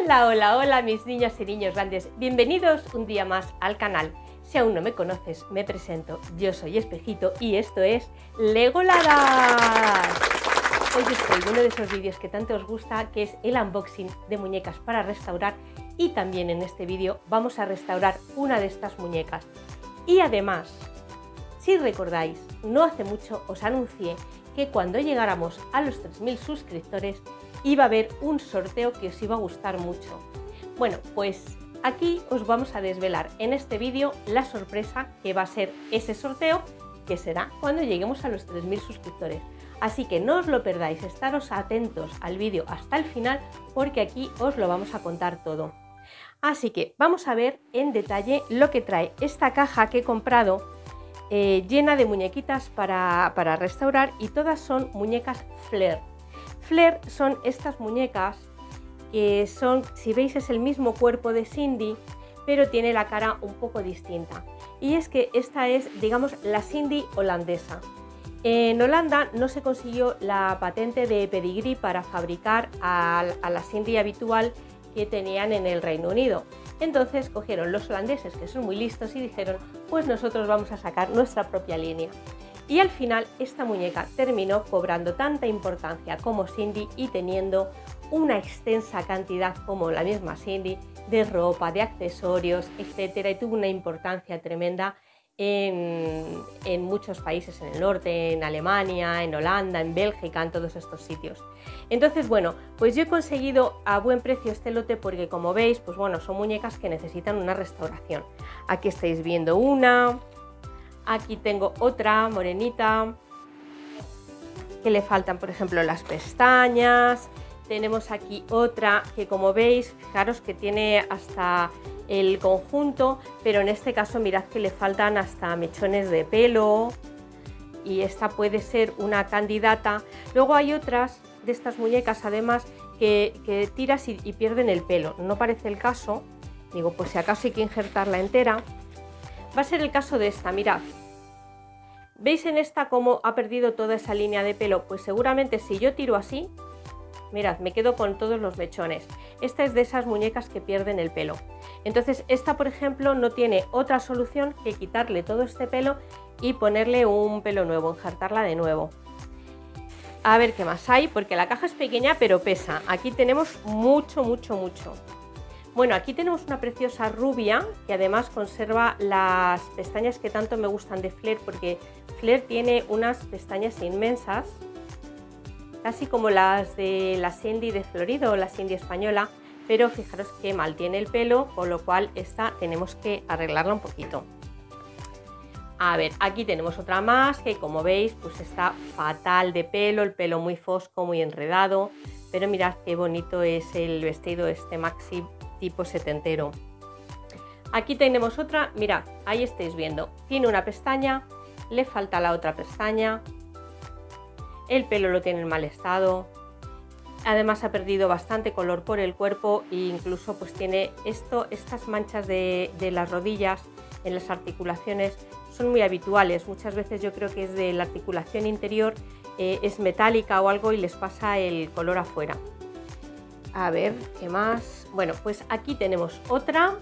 Hola, hola, hola mis niñas y niños grandes, bienvenidos un día más al canal. Si aún no me conoces, me presento, yo soy Espejito y esto es Legoladas. Hoy os traigo uno de esos vídeos que tanto os gusta, que es el unboxing de muñecas para restaurar, y también en este vídeo vamos a restaurar una de estas muñecas. Y además, si recordáis, no hace mucho os anuncié que cuando llegáramos a los 3000 suscriptores iba a haber un sorteo que os iba a gustar mucho. Bueno, pues aquí os vamos a desvelar en este vídeo la sorpresa que va a ser ese sorteo, que será cuando lleguemos a los 3000 suscriptores. Así que no os lo perdáis, estaros atentos al vídeo hasta el final porque aquí os lo vamos a contar todo. Así que vamos a ver en detalle lo que trae esta caja que he comprado, llena de muñequitas para restaurar, y todas son muñecas Flair. Flair son estas muñecas que son, si veis, es el mismo cuerpo de Cindy, pero tiene la cara un poco distinta. Y es que esta es, digamos, la Cindy holandesa. En Holanda no se consiguió la patente de pedigrí para fabricar a la Cindy habitual que tenían en el Reino Unido. Entonces cogieron los holandeses, que son muy listos, y dijeron, pues nosotros vamos a sacar nuestra propia línea. Y al final esta muñeca terminó cobrando tanta importancia como Cindy y teniendo una extensa cantidad, como la misma Cindy, de ropa, de accesorios, etcétera, y tuvo una importancia tremenda en muchos países, en el norte, en Alemania, en Holanda, en Bélgica, en todos estos sitios. Entonces, bueno, pues yo he conseguido a buen precio este lote porque, como veis, pues bueno, son muñecas que necesitan una restauración. Aquí estáis viendo una. Aquí tengo otra morenita, que le faltan, por ejemplo, las pestañas. Tenemos aquí otra que, como veis, fijaros que tiene hasta el conjunto, pero en este caso mirad que le faltan hasta mechones de pelo, y esta puede ser una candidata. Luego hay otras de estas muñecas, además, que tiras y pierden el pelo. No parece el caso, digo, pues si acaso hay que injertarla entera. Va a ser el caso de esta, mirad. ¿Veis en esta cómo ha perdido toda esa línea de pelo? Pues seguramente si yo tiro así, mirad, me quedo con todos los mechones. Esta es de esas muñecas que pierden el pelo. Entonces esta, por ejemplo, no tiene otra solución que quitarle todo este pelo y ponerle un pelo nuevo, injertarla de nuevo. A ver qué más hay, porque la caja es pequeña pero pesa. Aquí tenemos mucho, mucho, mucho. Bueno, aquí tenemos una preciosa rubia que además conserva las pestañas que tanto me gustan de Flair, porque Flair tiene unas pestañas inmensas, casi como las de la Cindy de Florido o la Cindy española, pero fijaros qué mal tiene el pelo, con lo cual esta tenemos que arreglarla un poquito. A ver, aquí tenemos otra más que, como veis, pues está fatal de pelo, el pelo muy fosco, muy enredado, pero mirad qué bonito es el vestido este maxi tipo setentero. Aquí tenemos otra, mirad, ahí estáis viendo, tiene una pestaña, le falta la otra pestaña, el pelo lo tiene en mal estado, además ha perdido bastante color por el cuerpo, e incluso pues tiene estas manchas de las rodillas en las articulaciones. Son muy habituales, muchas veces yo creo que es de la articulación interior, es metálica o algo y les pasa el color afuera. A ver, ¿qué más? Bueno, pues aquí tenemos otra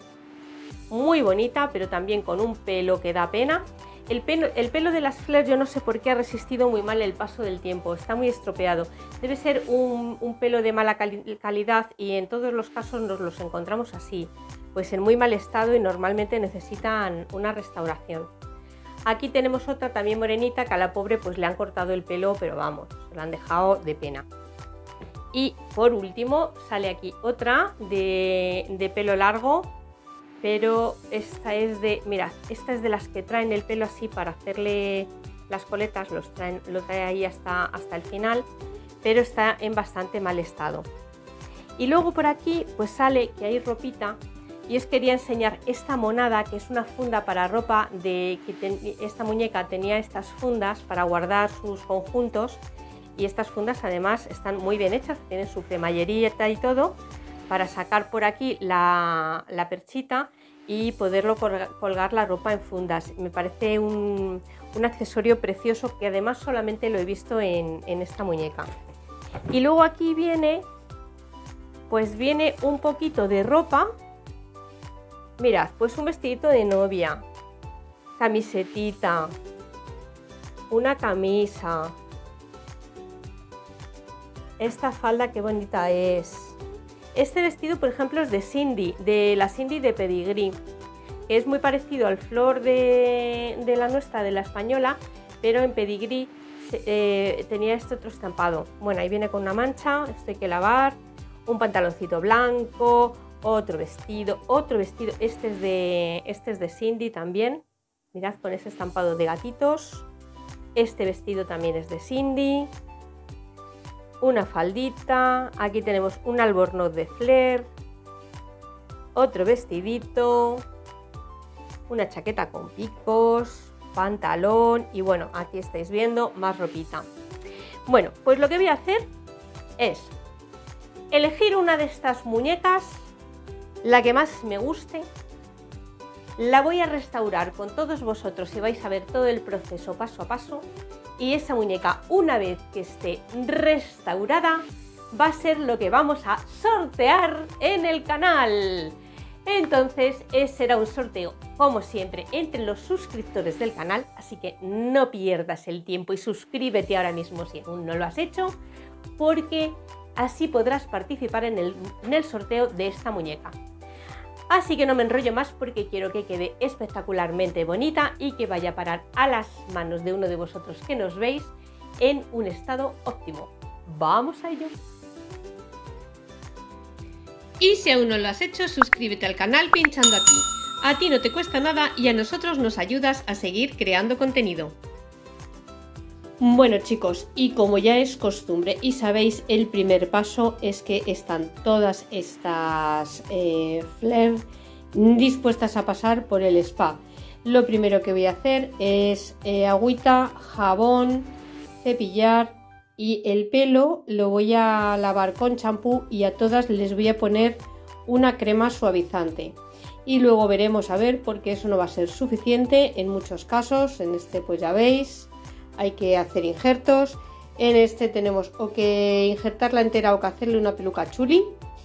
muy bonita, pero también con un pelo que da pena. El pelo de las Flair, yo no sé por qué ha resistido muy mal el paso del tiempo, está muy estropeado. Debe ser un pelo de mala calidad, y en todos los casos nos los encontramos así, pues en muy mal estado, y normalmente necesitan una restauración. Aquí tenemos otra también morenita, que a la pobre pues le han cortado el pelo, pero vamos, la han dejado de pena. Y por último sale aquí otra de pelo largo, pero esta es de, mirad, esta es de las que traen el pelo así para hacerle las coletas, lo trae ahí hasta el final, pero está en bastante mal estado. Y luego por aquí pues sale que hay ropita, y os quería enseñar esta monada, que es una funda para ropa, esta muñeca tenía estas fundas para guardar sus conjuntos. Y estas fundas además están muy bien hechas, tienen su cremallerita y todo, para sacar por aquí la perchita y poderlo colgar la ropa en fundas. Me parece un accesorio precioso, que además solamente lo he visto en esta muñeca. Y luego aquí viene pues viene un poquito de ropa. Mirad, pues un vestidito de novia, camisetita, una camisa, esta falda qué bonita es. Este vestido, por ejemplo, es de Cindy, de la Cindy de Pedigree, que es muy parecido al flor de la nuestra, de la española, pero en Pedigree tenía este otro estampado. Bueno, ahí viene con una mancha, esto hay que lavar, un pantaloncito blanco, otro vestido, este es de Cindy también, mirad con ese estampado de gatitos. Este vestido también es de Cindy, una faldita, aquí tenemos un albornoz de Flair, otro vestidito, una chaqueta con picos, pantalón y bueno, aquí estáis viendo más ropita. Bueno, pues lo que voy a hacer es elegir una de estas muñecas, la que más me guste, la voy a restaurar con todos vosotros y vais a ver todo el proceso paso a paso, y esa muñeca, una vez que esté restaurada, va a ser lo que vamos a sortear en el canal. Entonces será un sorteo, como siempre, entre los suscriptores del canal, así que no pierdas el tiempo y suscríbete ahora mismo si aún no lo has hecho, porque así podrás participar en el sorteo de esta muñeca. Así que no me enrollo más porque quiero que quede espectacularmente bonita y que vaya a parar a las manos de uno de vosotros que nos veis en un estado óptimo. ¡Vamos a ello! Y si aún no lo has hecho, suscríbete al canal pinchando aquí. A ti no te cuesta nada y a nosotros nos ayudas a seguir creando contenido. Bueno chicos, y como ya es costumbre y sabéis, el primer paso es que están todas estas Flair dispuestas a pasar por el spa. Lo primero que voy a hacer es agüita, jabón, cepillar y el pelo lo voy a lavar con champú y a todas les voy a poner una crema suavizante. Y luego veremos a ver, porque eso no va a ser suficiente en muchos casos. En este pues ya veis, hay que hacer injertos. En este tenemos o que injertarla entera o que hacerle una peluca chuli.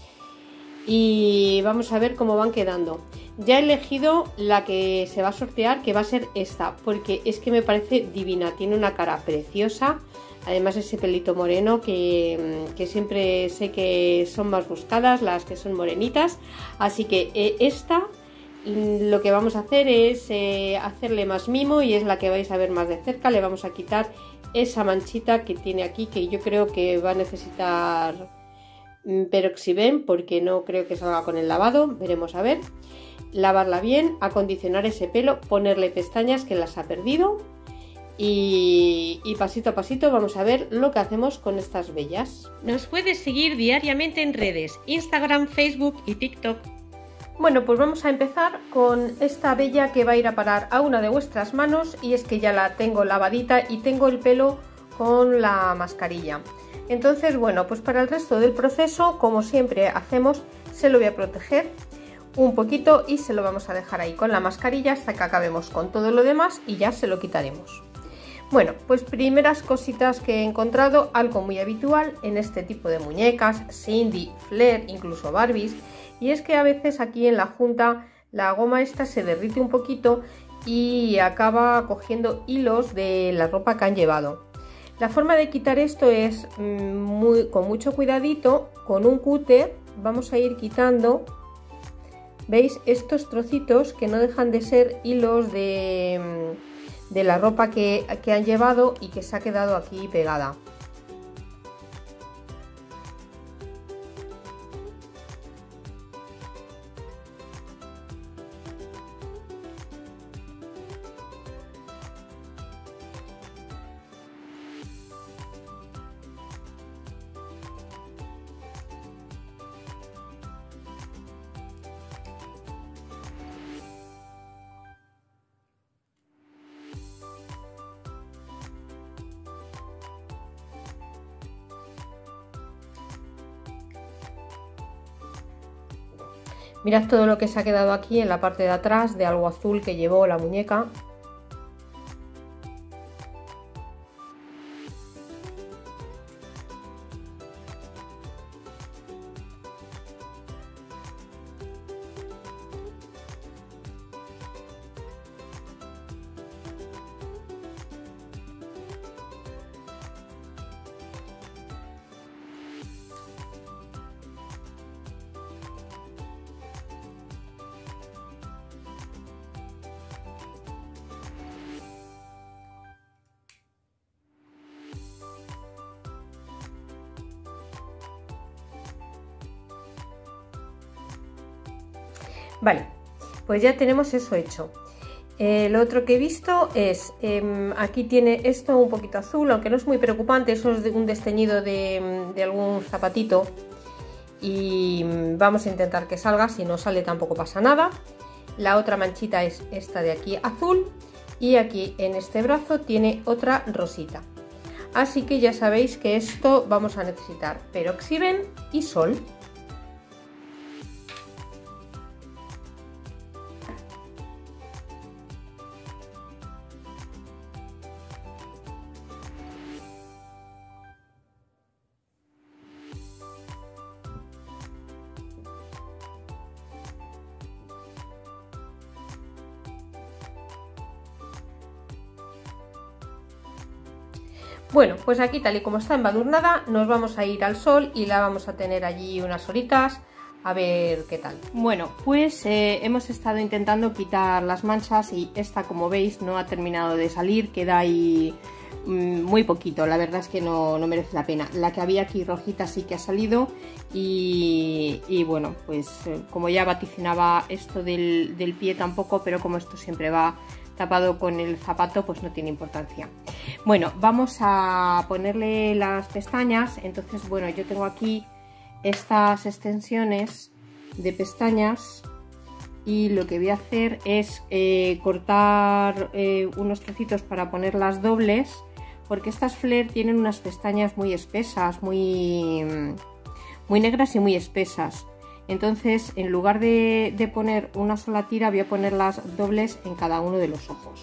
Y vamos a ver cómo van quedando. Ya he elegido la que se va a sortear, que va a ser esta, porque es que me parece divina. Tiene una cara preciosa. Además ese pelito moreno que siempre sé que son más buscadas, las que son morenitas. Así que esta lo que vamos a hacer es hacerle más mimo y es la que vais a ver más de cerca. Le vamos a quitar esa manchita que tiene aquí, que yo creo que va a necesitar peroxiben porque no creo que salga con el lavado. Veremos a ver. Lavarla bien, acondicionar ese pelo, ponerle pestañas que las ha perdido y pasito a pasito vamos a ver lo que hacemos con estas bellas. Nos puedes seguir diariamente en redes, Instagram, Facebook y TikTok. Bueno, pues vamos a empezar con esta bella que va a ir a parar a una de vuestras manos, y es que ya la tengo lavadita y tengo el pelo con la mascarilla. Entonces, bueno, pues para el resto del proceso, como siempre hacemos, se lo voy a proteger un poquito y se lo vamos a dejar ahí con la mascarilla hasta que acabemos con todo lo demás y ya se lo quitaremos. Bueno, pues primeras cositas que he encontrado, algo muy habitual en este tipo de muñecas, Cindy, Flair, incluso Barbies, y es que a veces aquí en la junta la goma esta se derrite un poquito y acaba cogiendo hilos de la ropa que han llevado. La forma de quitar esto es con mucho cuidadito, con un cúter vamos a ir quitando, ¿veis? Estos trocitos que no dejan de ser hilos de la ropa que han llevado y que se ha quedado aquí pegada. Mirad todo lo que se ha quedado aquí en la parte de atrás de algo azul que llevó la muñeca. Vale, pues ya tenemos eso hecho. Lo otro que he visto es, aquí tiene esto un poquito azul, aunque no es muy preocupante, eso es un desteñido de algún zapatito y vamos a intentar que salga, si no sale tampoco pasa nada. La otra manchita es esta de aquí azul y aquí en este brazo tiene otra rosita. Así que ya sabéis que esto vamos a necesitar peroxiben y sol. Bueno, pues aquí tal y como está embadurnada nos vamos a ir al sol y la vamos a tener allí unas horitas a ver qué tal. Bueno, pues hemos estado intentando quitar las manchas y esta, como veis, no ha terminado de salir, queda ahí muy poquito, la verdad es que no merece la pena. La que había aquí rojita sí que ha salido y bueno, pues como ya vaticinaba esto del pie tampoco, pero como esto siempre va tapado con el zapato, pues no tiene importancia. Bueno, vamos a ponerle las pestañas. Entonces, bueno, yo tengo aquí estas extensiones de pestañas y lo que voy a hacer es cortar unos trocitos para poner las dobles, porque estas Flair tienen unas pestañas muy espesas, muy negras y muy espesas. Entonces, en lugar de poner una sola tira, voy a poner las dobles en cada uno de los ojos.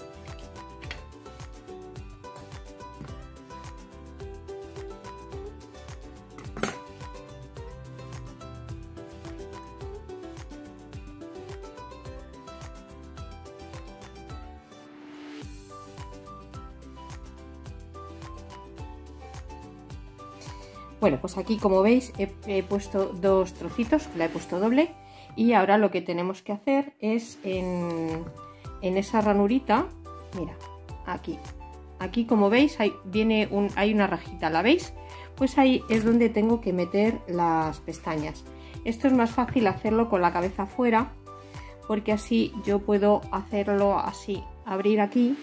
Bueno, pues aquí, como veis, he puesto dos trocitos, la he puesto doble, y ahora lo que tenemos que hacer es en esa ranurita, mira, aquí como veis hay una rajita, ¿la veis? Pues ahí es donde tengo que meter las pestañas. Esto es más fácil hacerlo con la cabeza afuera, porque así yo puedo hacerlo así, abrir aquí.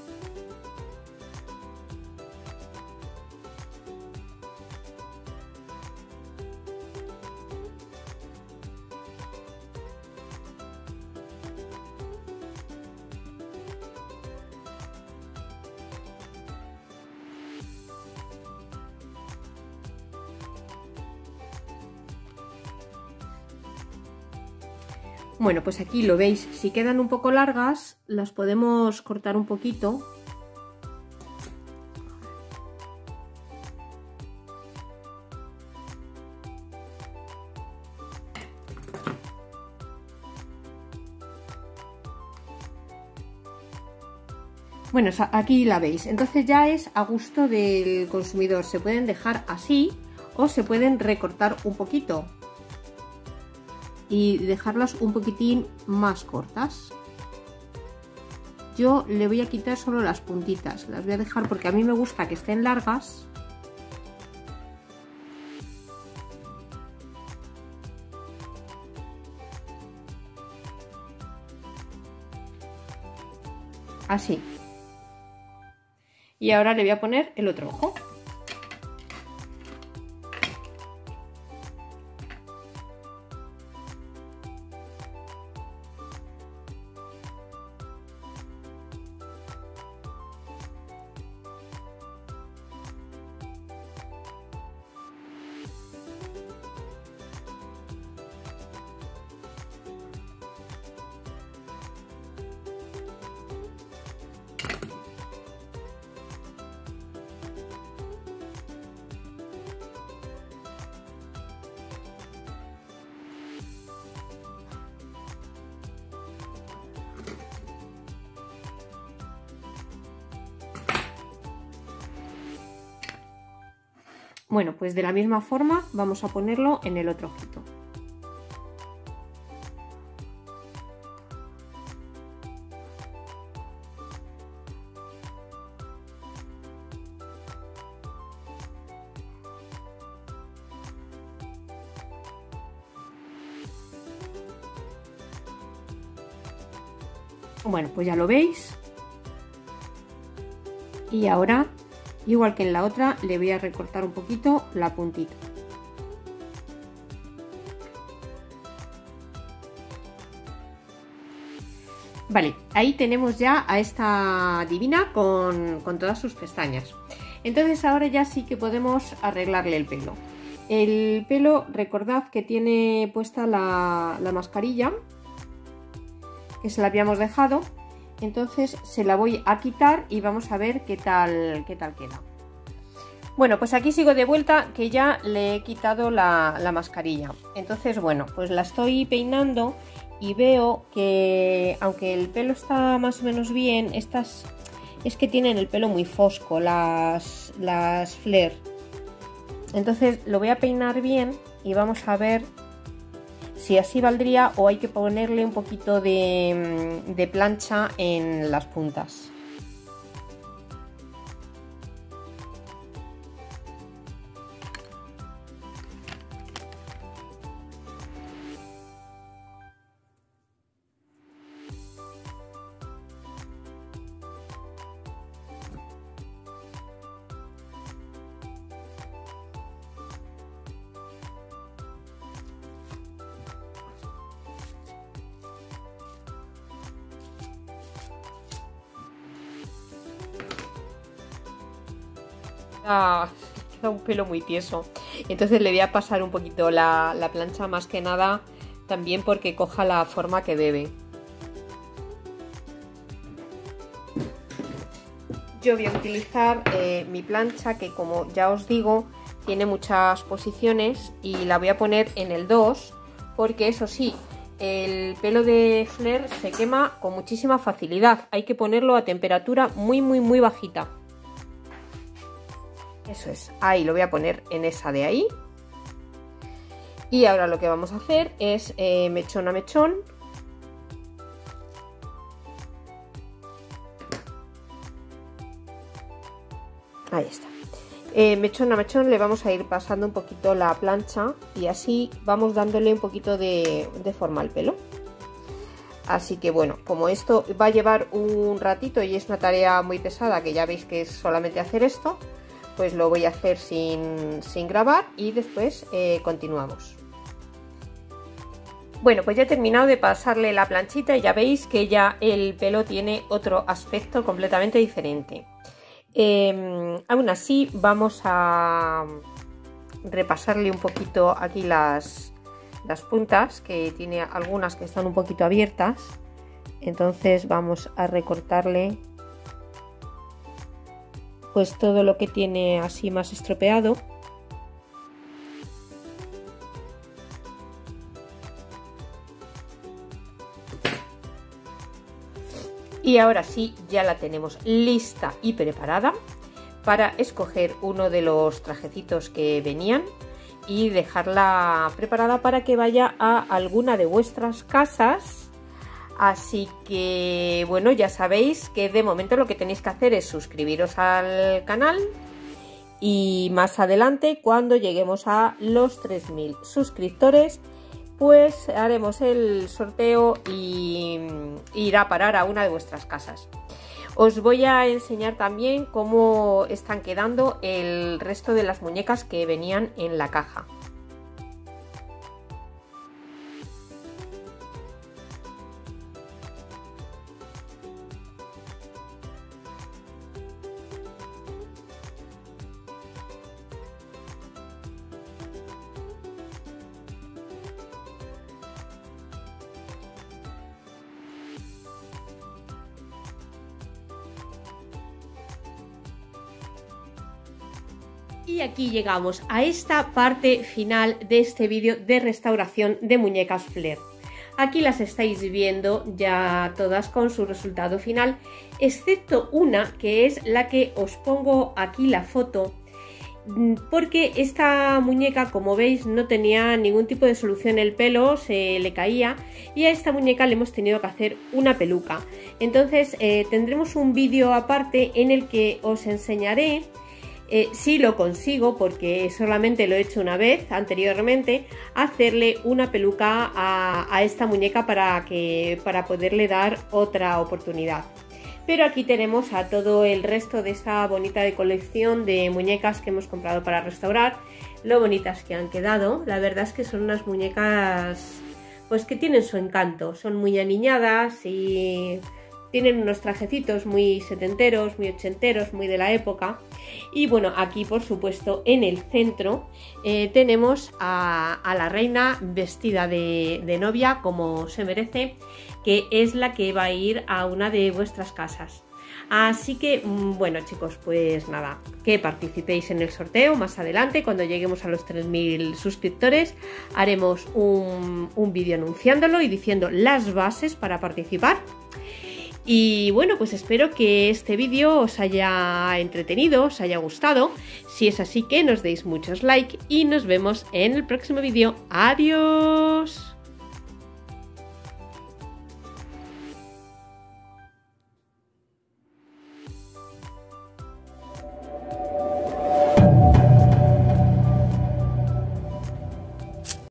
Bueno, pues aquí lo veis, si quedan un poco largas, las podemos cortar un poquito. Bueno, aquí la veis, entonces ya es a gusto del consumidor, se pueden dejar así o se pueden recortar un poquito y dejarlas un poquitín más cortas. Yo le voy a quitar solo las puntitas, las voy a dejar porque a mí me gusta que estén largas. Así. Y ahora le voy a poner el otro ojo. Bueno, pues de la misma forma vamos a ponerlo en el otro ojito. Bueno, pues ya lo veis. Y ahora, igual que en la otra, le voy a recortar un poquito la puntita. Vale, ahí tenemos ya a esta divina con todas sus pestañas. Entonces ahora ya sí que podemos arreglarle el pelo. El pelo, recordad que tiene puesta la mascarilla, que se la habíamos dejado. Entonces se la voy a quitar y vamos a ver qué tal queda. Bueno, pues aquí sigo de vuelta, que ya le he quitado la mascarilla. Entonces, bueno, pues la estoy peinando y veo que, aunque el pelo está más o menos bien, estas es que tienen el pelo muy fosco, las Flare. Entonces lo voy a peinar bien y vamos a ver si así valdría o hay que ponerle un poquito de plancha en las puntas. Queda un pelo muy tieso, entonces le voy a pasar un poquito la plancha, más que nada también porque coja la forma que debe. Yo voy a utilizar mi plancha, que como ya os digo tiene muchas posiciones, y la voy a poner en el 2 porque eso sí, el pelo de Flare se quema con muchísima facilidad, hay que ponerlo a temperatura muy bajita. Eso es, ahí lo voy a poner en esa de ahí. Y ahora lo que vamos a hacer es mechón a mechón. Ahí está. Mechón a mechón le vamos a ir pasando un poquito la plancha y así vamos dándole un poquito de forma al pelo. Así que bueno, como esto va a llevar un ratito y es una tarea muy pesada, que ya veis que es solamente hacer esto, pues lo voy a hacer sin grabar y después continuamos. Bueno, pues ya he terminado de pasarle la planchita y ya veis que ya el pelo tiene otro aspecto completamente diferente. Aún así vamos a repasarle un poquito aquí las puntas, que tiene algunas que están un poquito abiertas. Entonces vamos a recortarle pues todo lo que tiene así más estropeado. Y ahora sí, ya la tenemos lista y preparada para escoger uno de los trajecitos que venían y dejarla preparada para que vaya a alguna de vuestras casas. Así que bueno, ya sabéis que de momento lo que tenéis que hacer es suscribiros al canal, y más adelante, cuando lleguemos a los 3000 suscriptores, pues haremos el sorteo y irá a parar a una de vuestras casas. Os voy a enseñar también cómo están quedando el resto de las muñecas que venían en la caja. Y aquí llegamos a esta parte final de este vídeo de restauración de muñecas Flare. Aquí las estáis viendo ya todas con su resultado final, excepto una, que es la que os pongo aquí la foto, porque esta muñeca, como veis, no tenía ningún tipo de solución, el pelo se le caía, y a esta muñeca le hemos tenido que hacer una peluca. Entonces tendremos un vídeo aparte en el que os enseñaré si lo consigo, porque solamente lo he hecho una vez anteriormente, hacerle una peluca a esta muñeca para poderle dar otra oportunidad. Pero aquí tenemos a todo el resto de esta bonita colección de muñecas que hemos comprado para restaurar. Lo bonitas que han quedado. La verdad es que son unas muñecas pues que tienen su encanto. Son muy aniñadas y tienen unos trajecitos muy setenteros, muy ochenteros, muy de la época. Y bueno, aquí por supuesto en el centro tenemos a la reina vestida de novia como se merece, que es la que va a ir a una de vuestras casas. Así que bueno chicos, pues nada, que participéis en el sorteo más adelante. Cuando lleguemos a los 3000 suscriptores haremos un vídeo anunciándolo y diciendo las bases para participar. Y bueno, pues espero que este vídeo os haya entretenido, os haya gustado. Si es así, que nos deis muchos likes y nos vemos en el próximo vídeo. ¡Adiós!